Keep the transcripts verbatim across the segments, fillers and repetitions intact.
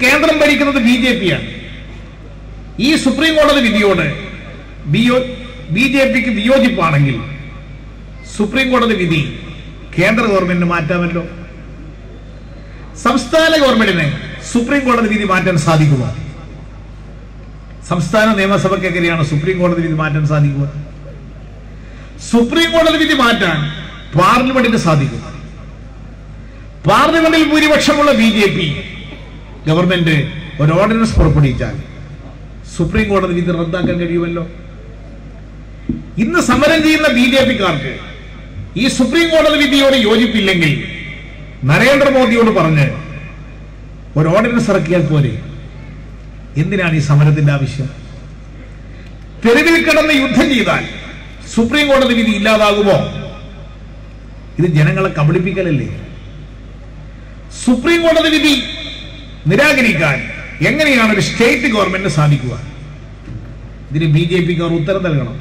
കേന്ദ്രം ഭരിക്കുന്നത് B J P ആണ്. ഈ സുപ്രീം കോടതി വിധിയോട് ബി ജെ പിക്ക് വിയോജിപ്പാണെങ്കിൽ സുപ്രീം കോടതി വിധി കേന്ദ്ര ഗവൺമെന്റിന് മാറ്റാമല്ലോ. സംസ്ഥാന ഗവൺമെന്റിന് സുപ്രീം കോടതി വിധി മാറ്റാൻ സാധിക്കുമോ? സംസ്ഥാന നിയമസഭയ്ക്ക് എങ്ങനെയാണ് സുപ്രീം കോടതി വിധി മാറ്റാൻ സാധിക്കുക? സുപ്രീം കോടതി വിധി മാറ്റാൻ പാർലമെന്റിന് സാധിക്കും. പാർലമെന്റിൽ ഭൂരിപക്ഷമുള്ള ബി ജെ പി ഗവൺമെന്റ് ഒരു ഓർഡിനൻസ് പുറപ്പെടുവിച്ചാൽ സുപ്രീം കോടതി വിധി റദ്ദാക്കാൻ കഴിയുമല്ലോ. ഇന്ന് സമരം ചെയ്യുന്ന ബി ജെ പിക്കാർക്ക് ഈ സുപ്രീം കോടതി വിധിയോട് യോജിപ്പില്ലെങ്കിൽ നരേന്ദ്രമോദിയോട് പറഞ്ഞ് ഒരു ഓർഡിനൻസ് ഇറക്കിയാൽ പോലെ. എന്തിനാണ് ഈ സമരത്തിന്റെ ആവശ്യം? തെരുവിൽ കിടന്ന് യുദ്ധം ചെയ്താൽ സുപ്രീം കോടതി വിധി ഇല്ലാതാകുമോ? ഇത് ജനങ്ങളെ കബളിപ്പിക്കലല്ലേ? സുപ്രീം കോടതി വിധി നിരാകരിക്കാൻ എങ്ങനെയാണ് ഒരു സ്റ്റേറ്റ് ഗവൺമെന്റിന് സാധിക്കുക? ഇതിന് ബി ജെ പിക്കാർ ഉത്തരം നൽകണം.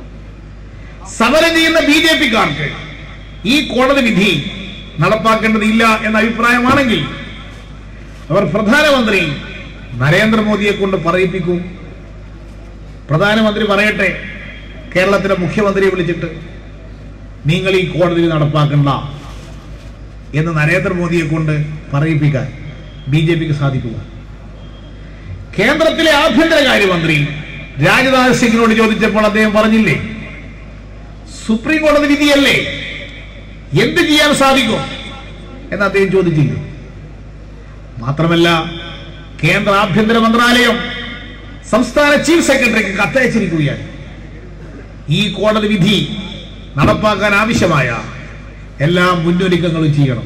സമരം ചെയ്യുന്ന ബി ജെ പിക്കാർക്ക് ഈ കോടതി വിധി നടപ്പാക്കേണ്ടതില്ല എന്ന അഭിപ്രായമാണെങ്കിൽ അവർ പ്രധാനമന്ത്രി നരേന്ദ്രമോദിയെ കൊണ്ട് പറയിപ്പിക്കും. പ്രധാനമന്ത്രി പറയട്ടെ, കേരളത്തിലെ മുഖ്യമന്ത്രിയെ വിളിച്ചിട്ട് നിങ്ങൾ ഈ കോടതി നടപ്പാക്കണ്ട എന്ന് നരേന്ദ്രമോദിയെ കൊണ്ട് പറയിപ്പിക്കാൻ ബി ജെ പിക്ക് സാധിക്കുക. കേന്ദ്രത്തിലെ ആഭ്യന്തരകാര്യമന്ത്രി രാജ്നാഥ് സിംഗിനോട് ചോദിച്ചപ്പോൾ അദ്ദേഹം പറഞ്ഞില്ലേ, സുപ്രീം കോടതി വിധിയല്ലേ, എന്ത് ചെയ്യാൻ സാധിക്കും എന്ന് അദ്ദേഹം ചോദിച്ചില്ലേ? മാത്രമല്ല, കേന്ദ്ര ആഭ്യന്തര മന്ത്രാലയം സംസ്ഥാന ചീഫ് സെക്രട്ടറിക്ക് കത്തയച്ചിരിക്കുകയാണ്. ഈ കോടതി വിധി നടപ്പാക്കാൻ ആവശ്യമായ എല്ലാ മുന്നൊരുക്കങ്ങളും ചെയ്യണം.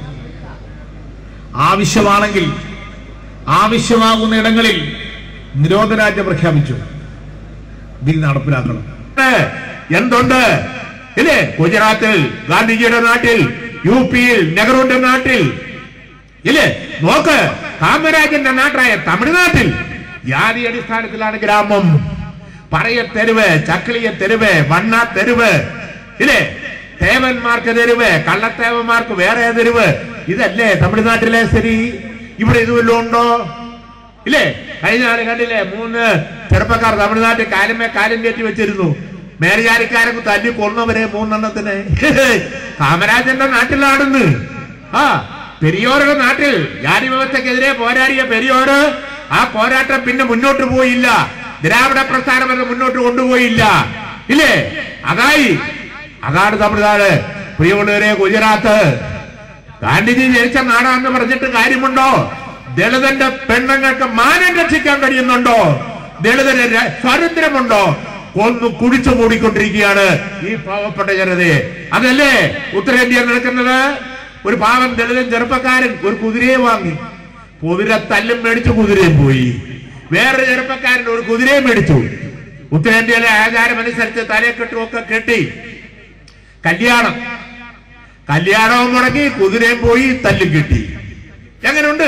ആവശ്യമാണെങ്കിൽ ആവശ്യമാകുന്ന ഇടങ്ങളിൽ നിരോധനാജ്ഞ പ്രഖ്യാപിച്ചു വിധി നടപ്പിലാക്കണം. എന്തുണ്ട് ഇല്ലേ? ഗുജറാത്തിൽ ഗാന്ധിജിയുടെ നാട്ടിൽ, യു പിയിൽ നെഹ്റുവിന്റെ നാട്ടിൽ ഇല്ലേ, നോക്ക് കാമരാജന്റെ നാട്ടായ തമിഴ്നാട്ടിൽ ജാതി അടിസ്ഥാനത്തിലാണ് ഗ്രാമം. പറയ തെരുവ്, ചക്കളിയ തെരുവ്, വണ്ണ തെരുവ് ഇല്ലേ, തേവന്മാർക്ക് തെരുവ്, കള്ളത്തേവന്മാർക്ക് വേറെ തെരുവ്. ഇതല്ലേ തമിഴ്നാട്ടിലെ സ്ഥിതി? ഇവിടെ ഇതുവല്ലോ ഉണ്ടോ ഇല്ലേ? കഴിഞ്ഞ ആള് കണ്ടില്ലേ, മൂന്ന് ചെറുപ്പക്കാർ തമിഴ്നാട്ടിൽ കാലുമേ കാലും കയറ്റി വെച്ചിരുന്നു. മേലുജാതിക്കാരൊക്കെ തല്ലി കൊന്നവരെ മൂന്നെണ്ണത്തിന്. കാമരാജന്റെ നാട്ടിലാണെന്ന്. ആ പെരിയോരുടെ നാട്ടിൽ ജാതി വ്യവസ്ഥക്കെതിരെ പോരാടിയ പെരിയോര് ആ പോരാട്ടം പിന്നെ മുന്നോട്ട് പോയില്ല. ദ്രാവിഡ പ്രസ്ഥാനം എന്ന് മുന്നോട്ട് കൊണ്ടുപോയില്ല ഇല്ലേ? അതായി അതാണ് തമിഴ്നാട്. പ്രിയമുള്ളവരെ, ഗുജറാത്ത് ഗാന്ധിജി ജനിച്ച നാടാന്ന് പറഞ്ഞിട്ട് കാര്യമുണ്ടോ? ദളിതന്റെ പെണ്ണുങ്ങൾക്ക് മാനം രക്ഷിക്കാൻ കഴിയുന്നുണ്ടോ? ദളിതന് സ്വാതന്ത്ര്യമുണ്ടോ? ഒന്ന് കുടിച്ചു മൂടിക്കൊണ്ടിരിക്കുകയാണ് ഈ പാവപ്പെട്ട ജനതയെ. അതല്ലേ ഉത്തരേന്ത്യയിൽ നടക്കുന്നത്? ഒരു പാവം ദളിതൻ ചെറുപ്പക്കാരൻ ഒരു കുതിരയെ വാങ്ങി, കുതിര തല്ലും മേടിച്ചു, കുതിരയും പോയി. വേറൊരു ചെറുപ്പക്കാരൻ ഒരു കുതിരയെ മേടിച്ചു. ഉത്തരേന്ത്യയിലെ ആചാരമനുസരിച്ച് തലയെക്കെട്ടുമൊക്കെ കെട്ടി കല്യാണം കല്യാണവും മുടങ്ങി, കുതിരയും പോയി, തല്ലും കിട്ടി. എങ്ങനെയുണ്ട്?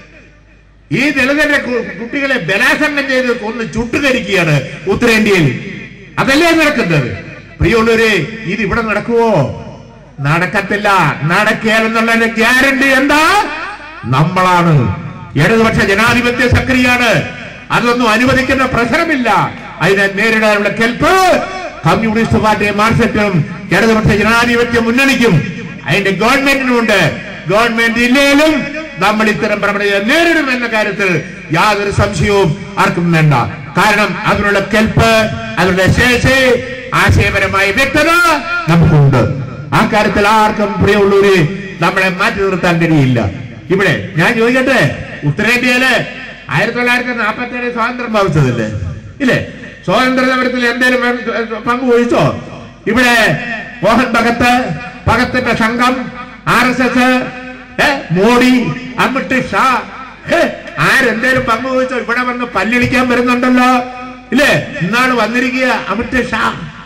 ഈ ദളിതന്റെ കുട്ടികളെ ബലാത്സംഗം ചെയ്ത് ഒന്ന് ചുട്ടുകരിക്കുകയാണ് ഉത്തരേന്ത്യയിൽ. അതല്ലേ നടക്കുന്നത്? പ്രിയമുള്ളവരെ, ഇത് ഇവിടെ നടക്കുവോ? നടക്കത്തില്ല. നടക്കുകയെന്നുള്ളതിന്റെ ഗ്യാരണ്ടി എന്താ? നമ്മളാണ്. ഇടതുപക്ഷ ജനാധിപത്യ സക്രിയാണ്. അതൊന്നും അനുവദിക്കുന്ന പ്രശ്നമില്ല. അതിനെ നേരിടാനുള്ള കെൽപ്പ് കമ്മ്യൂണിസ്റ്റ് പാർട്ടി മാർക്സിസ്റ്റും ഇടതുപക്ഷ ജനാധിപത്യ മുന്നണിക്കും അതിന്റെ ഗവൺമെന്റിനുമുണ്ട്. ഗവൺമെന്റ് ഇല്ലേലും നമ്മൾ ഇത്തരം പ്രവണതയെ നേരിടുമെന്ന കാര്യത്തിൽ യാതൊരു സംശയവും ആർക്കും വേണ്ട. കാരണം അതിനുള്ള കെൽപ്പ്, അതിനുള്ള ശേഷി, ആശയപരമായ വ്യക്തത നമുക്കുണ്ട്. ആ കാര്യത്തിൽ ആർക്കും പ്രിയമുള്ളവര് നമ്മളെ മാറ്റി നിർത്താൻ കഴിയില്ല. ഇവിടെ ഞാൻ ചോദിക്കട്ടെ, ഉത്തരേന്ത്യയില് ആയിരത്തി തൊള്ളായിരത്തി നാൽപ്പത്തി ഏഴ് സ്വാതന്ത്ര്യം ഭാവിച്ചതല്ലേ ഇല്ലേ? സ്വാതന്ത്ര്യ സമരത്തിൽ എന്തേലും പങ്കുവഹിച്ചോ? ഇവിടെ മോഹൻ ഭഗത്ത്, ഭഗത്തിന്റെ സംഘം, R S S, Modi, Amit Shah ആരെന്തേലും പങ്കുവഹിച്ചോ? ഇവിടെ വന്ന് പല്ലിളിക്കാൻ വരുന്നുണ്ടല്ലോ ഇല്ലേ? ഇന്നാണ് വന്നിരിക്കുക അമിത് ഷാ.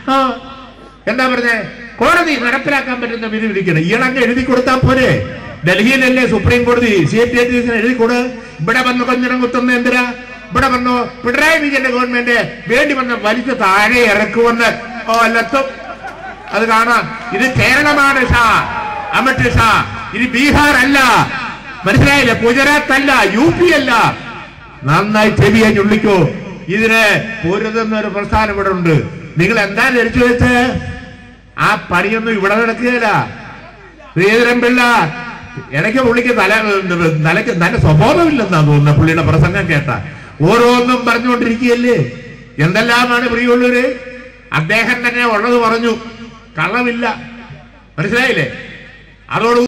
എന്താ പറഞ്ഞേ? കോടതി നടപ്പിലാക്കാൻ പറ്റുന്ന വിധി വിധിക്കണം. ഇയാളങ്ങ് എഴുതി കൊടുത്താൽ പോരെ? ഡൽഹിയിലല്ലേ സുപ്രീം കോടതി സി എ ടി എഴുതി കൊടു. ഇവിടെ വന്ന് കൊഞ്ഞിടം കുത്തുന്ന എന്തിനാ? ഇവിടെ വന്നു പിണറായി വിജയന്റെ ഗവൺമെന്റ് വേണ്ടി വന്ന് വലിച്ചു താഴെ ഇറക്കുമെന്ന് ഓലത്തും അത് കാണാം. ഇത് കേരളമാണ് ഷാ, അമിത് ഷാ. ഇത് ബീഹാർ അല്ല, മനസ്സിലായില്ല? ഗുജറാത്ത് അല്ല, യു പി അല്ല. നന്നായി ചെവിയെ ചുള്ളിക്കോ. ഇതിന് പൊരുതുന്നൊരു പ്രസ്ഥാനം ഇവിടെ ഉണ്ട്. നിങ്ങൾ എന്താ ധരിച്ചു വെച്ച് ആ പണിയൊന്നും ഇവിടെ നടക്കുകയില്ല. ശ്രീധരൻ പിള്ള ഇടയ്ക്ക് പുള്ളിക്ക് തല തലയ്ക്ക് നല്ല സ്വഭാവമില്ലെന്നാ തോന്നുന്നത്. പുള്ളിയുടെ പ്രസംഗം കേട്ട ഓരോന്നും പറഞ്ഞുകൊണ്ടിരിക്കുകയല്ലേ. എന്തെല്ലാമാണ് പ്രിയമുള്ളവര്. അദ്ദേഹം തന്നെ ഉള്ളത് പറഞ്ഞു, കള്ളമില്ല. മനസ്സിലായില്ലേ? അതോട്